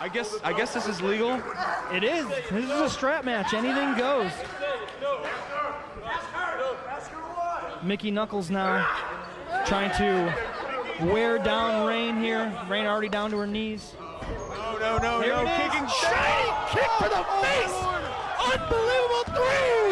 I guess this is legal. It is. This is a strap match. Anything goes. Mickie Knuckles now trying to wear down Rain here. Rain already down to her knees. No, Kicking. Shiny kick for the face. Unbelievable 3.